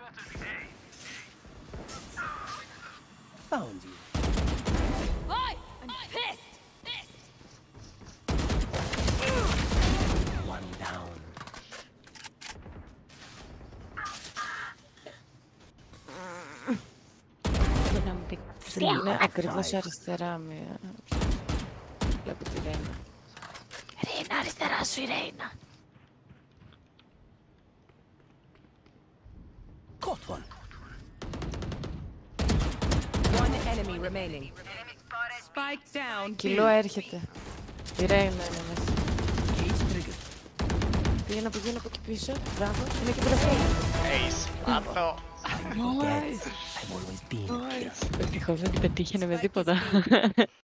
Found you. I'm pissed. One down. Να μου πει είναι ακριβώς αριστερά μία. Βλέπω τη Ρέινα. Ρέινα, αριστερά σου η Ρέινα. Caught one. One enemy remaining. Spike down. Κιλό έρχεται. Η Ρέινα είναι μέσα. Cage triggered. Πήγαινε από εκεί πίσω. Μπράβο. Είναι και μπροστά. Ace. Μάθω. I've always been a killer. Ευτυχώς δεν την πετύχαινε με τίποτα.